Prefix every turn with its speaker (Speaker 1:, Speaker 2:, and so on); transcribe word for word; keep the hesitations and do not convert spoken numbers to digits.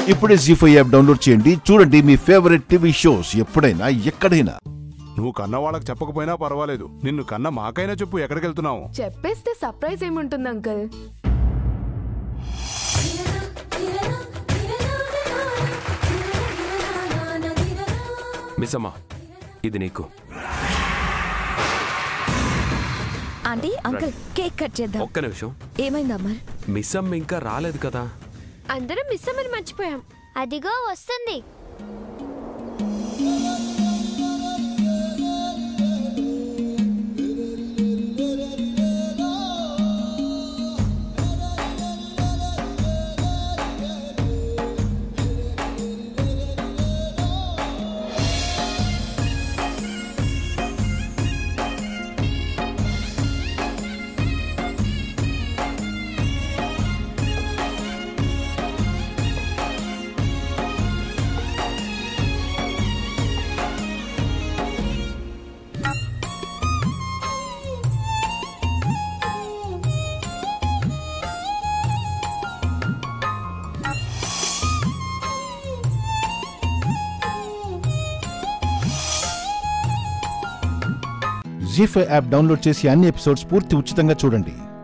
Speaker 1: ఇప్పుడే G five app download చేయండి, చూడండి మీ ఫేవరెట్ టీవీ షోస్ ఎప్పుడైనా ఎక్కడైనా.
Speaker 2: నువ్వు కన్న వాళ్ళకి చెప్పకపోయినా పర్వాలేదు, నిన్ను కన్న మాకైనా చెప్పు ఎక్కడికి వెళ్తున్నావు.
Speaker 3: చెప్పేస్తే సర్ప్రైజ్ ఏముంటుంది అంకుల్.
Speaker 4: మిస్సమ్మా, ఇది నీకు.
Speaker 5: ఆంటీ అంకుల్ కేక్ కట్ చేద్దాం.
Speaker 4: ఒక్క నిమిషం.
Speaker 5: ఏమైంది అమర్?
Speaker 4: మిస్సమ్మ ఇంకా రాలేదు కదా.
Speaker 6: అందరం మిస్సమ్మని మర్చిపోయాం. అదిగో వస్తుంది.
Speaker 1: జీ ఫైవ్ యాప్ డౌన్లోడ్ చేసి అన్ని ఎపిసోడ్స్ పూర్తి ఉచితంగా చూడండి.